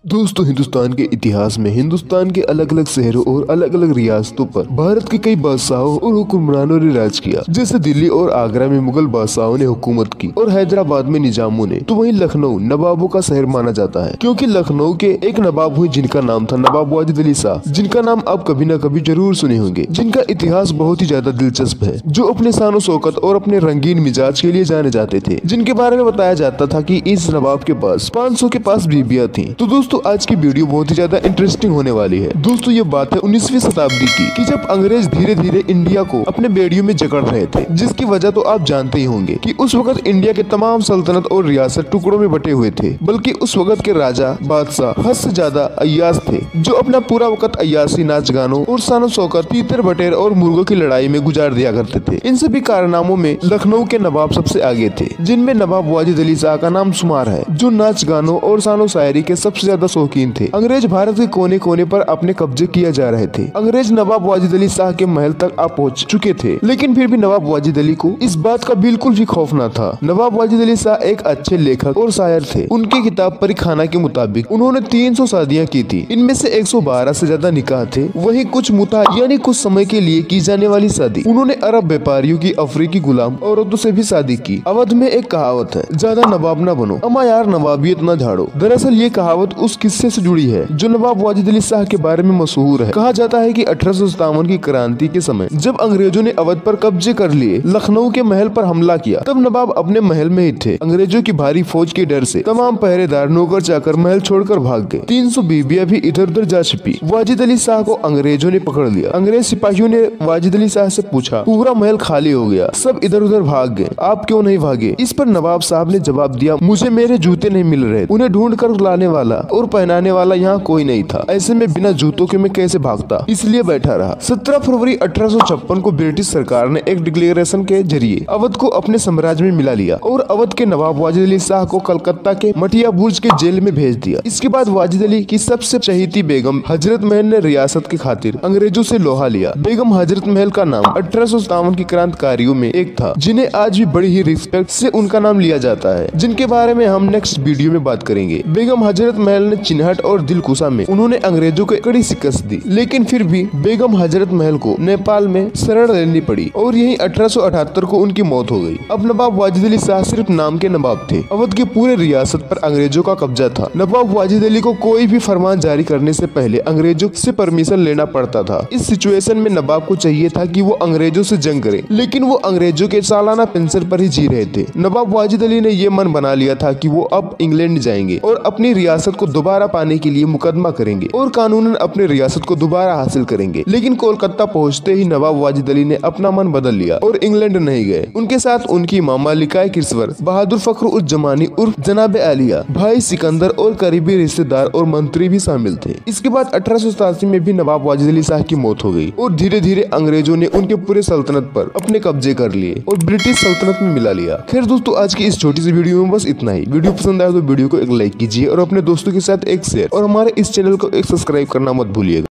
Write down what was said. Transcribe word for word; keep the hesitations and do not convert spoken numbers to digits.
दोस्तों, हिंदुस्तान के इतिहास में हिंदुस्तान के अलग अलग शहरों और अलग अलग रियासतों पर भारत के कई बादशाहों और हुक्मरानों ने राज किया। जैसे दिल्ली और आगरा में मुगल बादशाहों ने हुकूमत की और हैदराबाद में निजामों ने, तो वहीं लखनऊ नवाबों का शहर माना जाता है, क्योंकि लखनऊ के एक नवाब हुए जिनका नाम था नवाब वाजिद अली शाह, जिनका नाम आप कभी न कभी जरूर सुने होंगे, जिनका इतिहास बहुत ही ज्यादा दिलचस्प है, जो अपने शान शौकत और अपने रंगीन मिजाज के लिए जाने जाते थे, जिनके बारे में बताया जाता था कि इस नवाब के पास पाँच सौ के पास बीबियां थी। तो दोस्तों, आज की वीडियो बहुत ही ज्यादा इंटरेस्टिंग होने वाली है। दोस्तों, ये बात है उन्नीसवीं शताब्दी की, कि जब अंग्रेज धीरे धीरे इंडिया को अपने बेड़ियों में जकड़ रहे थे, जिसकी वजह तो आप जानते ही होंगे कि उस वक्त इंडिया के तमाम सल्तनत और रियासत टुकड़ों में बटे हुए थे। बल्कि उस वक्त के राजा बादशाह हद से ज्यादा अय्याश थे, जो अपना पूरा वक्त अय्याशी, नाच गानों और शान शौकत, तीतर बटेर और मुर्गों की लड़ाई में गुजार दिया करते थे। इन सभी कारनामों में लखनऊ के नवाब सबसे आगे थे, जिनमें नवाब वाजिद अली शाह का नाम शुमार है, जो नाच गानों और शानो शायरी के सबसे ज्यादा शौकीन थे। अंग्रेज भारत के कोने कोने पर अपने कब्जे किया जा रहे थे। अंग्रेज नवाब वाजिद अली शाह के महल तक आ पहुंच चुके थे, लेकिन फिर भी नवाब वाजिद अली को इस बात का बिल्कुल भी खौफ न था। नवाब वाजिद अली शाह एक अच्छे लेखक और शायर थे। उनकी किताब परिखाना के मुताबिक उन्होंने तीन सौ शादियाँ की थी। इनमें से एक सौ बारह से ज्यादा निकाह थे। वहीं कुछ मुता यानी कुछ समय के लिए की जाने वाली शादी उन्होंने अरब व्यापारियों की अफ्रीकी गुलाम औरतों से भी शादी की। अवध में एक कहावत है, ज्यादा नवाब न बनो, अमा यार नवाबियत न झाड़ो। दरअसल ये कहावत उस किस्से से जुड़ी है जो नवाब वाजिद अली शाह के बारे में मशहूर है। कहा जाता है कि अठारह सौ सत्तावन की क्रांति के समय जब अंग्रेजों ने अवध पर कब्जे कर लिए, लखनऊ के महल पर हमला किया, तब नवाब अपने महल में ही थे। अंग्रेजों की भारी फौज के डर से तमाम पहरेदार, नौकर चाकर महल छोड़कर भाग गए। तीन सौ बीबियां भी इधर उधर जा छिपी। वाजिद अली शाह को अंग्रेजों ने पकड़ लिया। अंग्रेज सिपाहियों ने वाजिद अली शाह से पूछा, पूरा महल खाली हो गया, सब इधर उधर भाग गए, आप क्यों नहीं भागे? इस पर नवाब साहब ने जवाब दिया, मुझे मेरे जूते नहीं मिल रहे, उन्हें ढूंढ कर लाने वाला और पहनाने वाला यहाँ कोई नहीं था। ऐसे में बिना जूतों के मैं कैसे भागता, इसलिए बैठा रहा। सत्रह फरवरी अठारह सौ छप्पन को ब्रिटिश सरकार ने एक डिक्लेरेशन के जरिए अवध को अपने साम्राज्य में मिला लिया और अवध के नवाब वाजिद अली शाह को कलकत्ता के मटिया बुर्ज के जेल में भेज दिया। इसके बाद वाजिद अली की सबसे चहेती बेगम हजरत महल ने रियासत की खातिर अंग्रेजों से लोहा लिया। बेगम हजरत महल का नाम अठारह सौ सत्तावन की क्रांतिकारियों में एक था, जिन्हें आज भी बड़ी ही रिस्पेक्ट से उनका नाम लिया जाता है, जिनके बारे में हम नेक्स्ट वीडियो में बात करेंगे। बेगम हजरत महल ने चिन्हट और दिलकुशा में उन्होंने अंग्रेजों को कड़ी शिकस्त दी, लेकिन फिर भी बेगम हजरत महल को नेपाल में शरण लेनी पड़ी और यही अठारह सौ अठहत्तर को उनकी मौत हो गई। अब नवाब वाजिद अली शाह सिर्फ नाम के नवाब थे। अवध के पूरे रियासत पर अंग्रेजों का कब्जा था। नवाब वाजिद अली को कोई भी फरमान जारी करने से पहले अंग्रेजों से परमिशन लेना पड़ता था। इस सिचुएशन में नवाब को चाहिए था कि वो अंग्रेजों से जंग करे, लेकिन वो अंग्रेजों के सालाना पेंशन पर ही जी रहे थे। नवाब वाजिद अली ने ये मन बना लिया था कि वो अब इंग्लैंड जाएंगे और अपनी रियासत को दोबारा पाने के लिए मुकदमा करेंगे और कानूनन अपने रियासत को दोबारा हासिल करेंगे। लेकिन कोलकाता पहुंचते ही नवाब वाजिद अली ने अपना मन बदल लिया और इंग्लैंड नहीं गए। उनके साथ उनकी मामा लिकाय किश्वर, बहादुर फख्र उज जमानी उर्फ जनाब आलिया, भाई सिकंदर और करीबी रिश्तेदार और मंत्री भी शामिल थे। इसके बाद अठारह सौ सतासी में भी नवाब वाजिद अली शाह की मौत हो गई और धीरे धीरे अंग्रेजों ने उनके पूरे सल्तनत पर अपने कब्जे कर लिए और ब्रिटिश सल्तनत में मिला लिया। खैर दोस्तों, आज की इस छोटी सी वीडियो में बस इतना ही। वीडियो पसंद आया तो वीडियो को एक लाइक कीजिए और अपने दोस्तों के साथ एक शेयर और हमारे इस चैनल को एक सब्सक्राइब करना मत भूलिएगा।